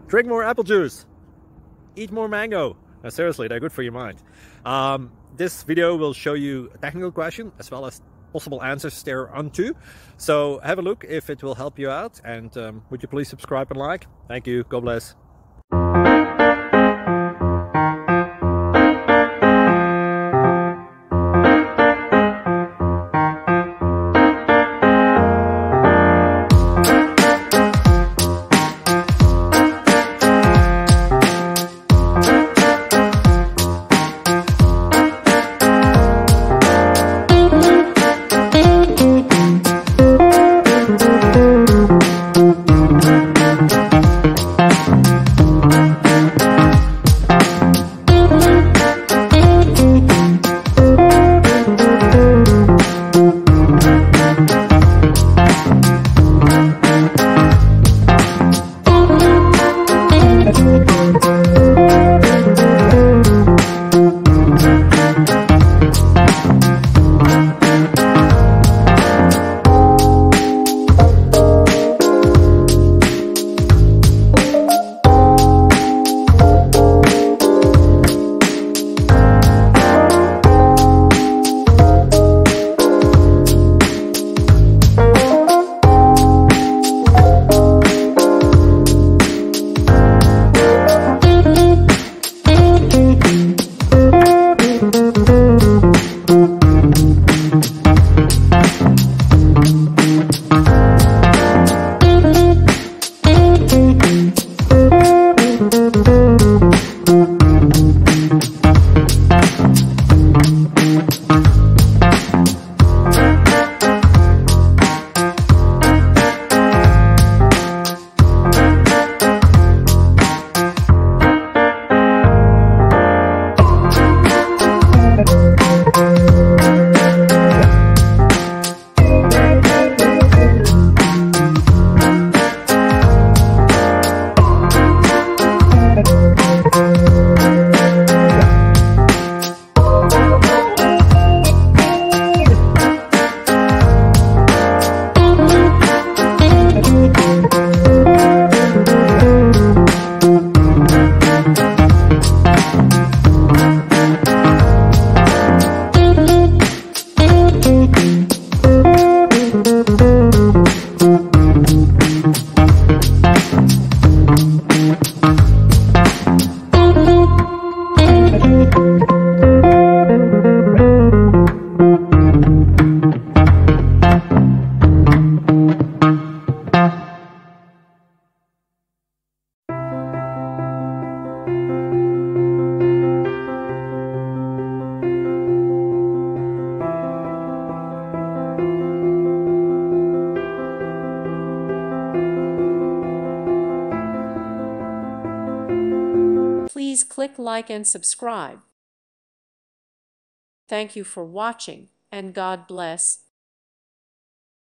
Drink more apple juice. Eat more mango. Seriously, they're good for your mind. This video will show you a technical question as well as possible answers thereunto. So have a look if it will help you out, and would you please subscribe and like? Thank you. God bless. Please click like and subscribe. Thank you for watching, and God bless.